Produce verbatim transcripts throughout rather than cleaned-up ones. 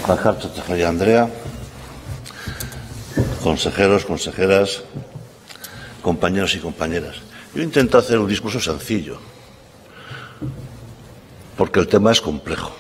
Bajartxo Tejeria Andrea, consejeros, consejeras, compañeros y compañeras. Yo intento hacer un discurso sencillo, porque el tema es complejo.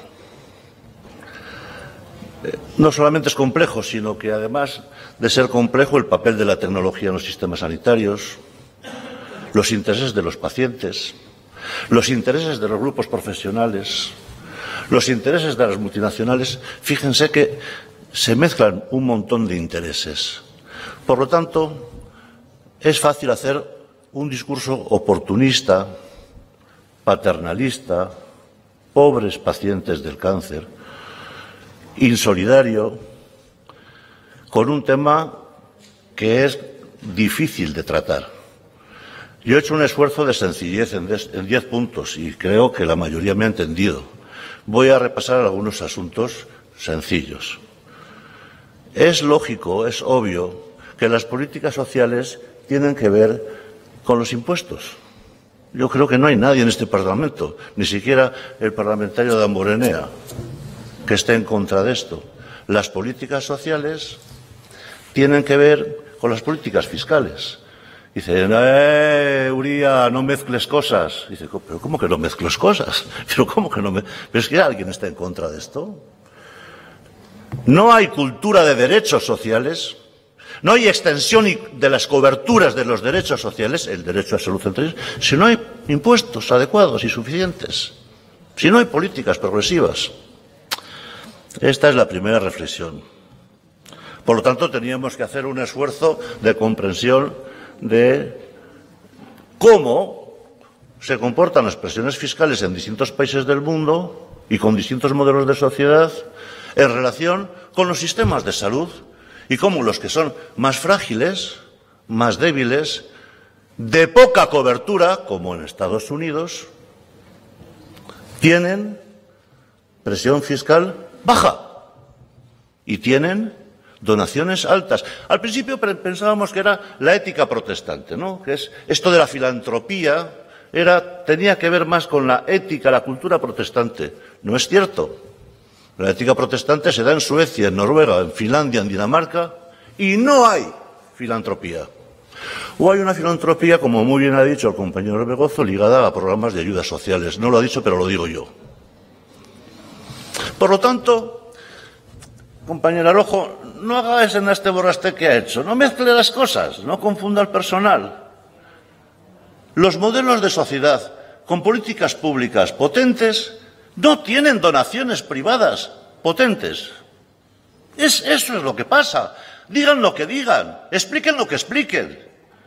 No solamente es complejo, sino que además de ser complejo, el papel de la tecnología en los sistemas sanitarios, los intereses de los pacientes, los intereses de los grupos profesionales, los intereses de las multinacionales, fíjense que se mezclan un montón de intereses. Por lo tanto, es fácil hacer un discurso oportunista, paternalista, pobres pacientes del cáncer, insolidario, con un tema que es difícil de tratar. Yo he hecho un esfuerzo de sencillez en diez puntos y creo que la mayoría me ha entendido. Voy a repasar algunos asuntos sencillos. Es lógico, es obvio, que las políticas sociales tienen que ver con los impuestos. Yo creo que no hay nadie en este Parlamento, ni siquiera el parlamentario de Damborenea, que esté en contra de esto. Las políticas sociales tienen que ver con las políticas fiscales. Dicen, eh, Uría, no mezcles cosas. Dice, pero ¿cómo que no mezcles cosas? Pero ¿cómo que no me... Pero es que alguien está en contra de esto. No hay cultura de derechos sociales, no hay extensión de las coberturas de los derechos sociales, el derecho a salud entre ellos, si no hay impuestos adecuados y suficientes, si no hay políticas progresivas. Esta es la primera reflexión. Por lo tanto, teníamos que hacer un esfuerzo de comprensión de cómo se comportan las presiones fiscales en distintos países del mundo y con distintos modelos de sociedad en relación con los sistemas de salud y cómo los que son más frágiles, más débiles, de poca cobertura, como en Estados Unidos, tienen presión fiscal baja y tienen donaciones altas. Al principio pensábamos que era la ética protestante, ¿no? Que es esto de la filantropía, era, tenía que ver más con la ética, la cultura protestante. No es cierto. La ética protestante se da en Suecia, en Noruega, en Finlandia, en Dinamarca, y no hay filantropía. O hay una filantropía, como muy bien ha dicho el compañero Begozo, ligada a programas de ayudas sociales. No lo ha dicho, pero lo digo yo. Por lo tanto, compañera Rojo, no haga ese naste borraste que ha hecho, no mezcle las cosas, no confunda al personal. Los modelos de sociedad con políticas públicas potentes no tienen donaciones privadas potentes. Es, eso es lo que pasa. Digan lo que digan, expliquen lo que expliquen.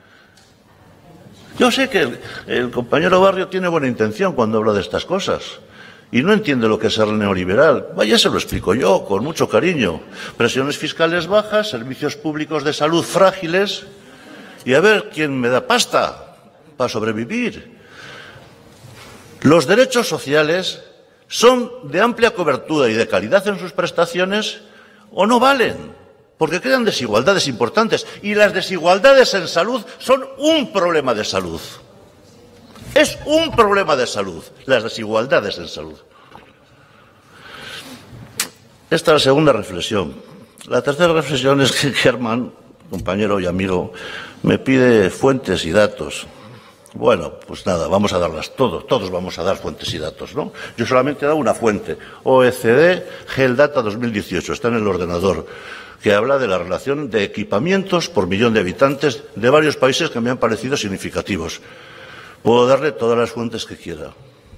Yo sé que el, el compañero Barrio tiene buena intención cuando habla de estas cosas. Y no entiende lo que es ser neoliberal. Vaya, se lo explico yo, con mucho cariño. Presiones fiscales bajas, servicios públicos de salud frágiles, y a ver quién me da pasta para sobrevivir. Los derechos sociales son de amplia cobertura y de calidad en sus prestaciones o no valen, porque crean desigualdades importantes. Y las desigualdades en salud son un problema de salud. Es un problema de salud, las desigualdades en salud. Esta es la segunda reflexión. La tercera reflexión es que Germán, compañero y amigo, me pide fuentes y datos. Bueno, pues nada, vamos a darlas todos, todos vamos a dar fuentes y datos, ¿no? Yo solamente he dado una fuente, O E C D GELDATA dos mil dieciocho, está en el ordenador, que habla de la relación de equipamientos por millón de habitantes de varios países que me han parecido significativos. Puedo darle todas las fuentes que quiera.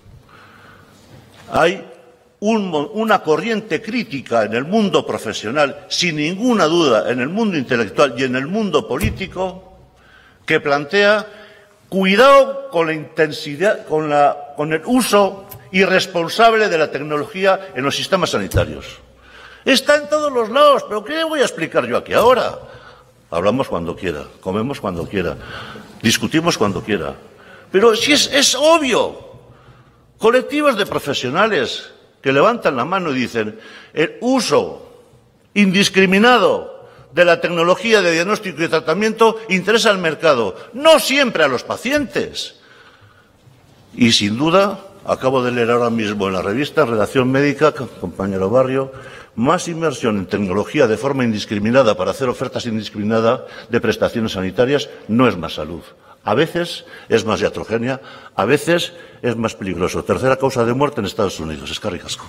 Hay un, una corriente crítica en el mundo profesional, sin ninguna duda, en el mundo intelectual y en el mundo político, que plantea cuidado con la intensidad, con, la, con el uso irresponsable de la tecnología en los sistemas sanitarios. Está en todos los lados, pero ¿qué voy a explicar yo aquí ahora? Hablamos cuando quiera, comemos cuando quiera, discutimos cuando quiera. Pero si es, es obvio, colectivos de profesionales que levantan la mano y dicen el uso indiscriminado de la tecnología de diagnóstico y tratamiento interesa al mercado, no siempre a los pacientes. Y sin duda, acabo de leer ahora mismo en la revista Redacción Médica, compañero Barrio, Más inversión en tecnología de forma indiscriminada para hacer ofertas indiscriminadas de prestaciones sanitarias no es más salud. A veces es más iatrogenia, a veces es más peligroso. Tercera causa de muerte en Estados Unidos. Eskerrik asko.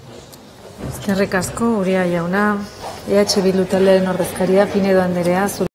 Eskerrik asko, Uria jauna. E H Bildu taldearen ordezkaria, Pinedo Anderea.